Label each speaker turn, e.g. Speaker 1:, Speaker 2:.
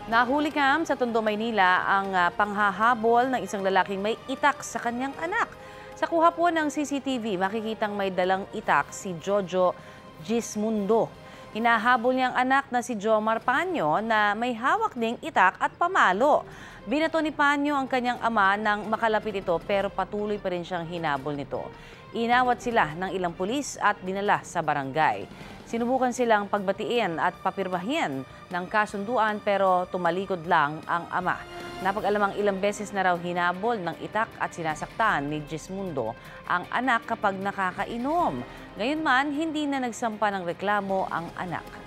Speaker 1: Na-hulicam sa Tondo, Maynila ang panghahabol ng isang lalaking may itak sa kanyang anak. Sa kuha po ng CCTV, makikitang may dalang itak si Jojo Gismundo. Hinahabol niyang anak na si Jomar Panyo na may hawak ding itak at pamalo. Binato ni Panyo ang kanyang ama nang makalapit ito pero patuloy pa rin siyang hinabol nito. Inawat sila ng ilang pulis at dinala sa barangay. Sinubukan silang pagbatiin at papirmahin ng kasunduan pero tumalikod lang ang ama. Napag-alamang ilang beses na raw hinabol ng itak at sinasaktan ni Gismundo ang anak kapag nakakainom. Gayunman, hindi na nagsampa ng reklamo ang anak.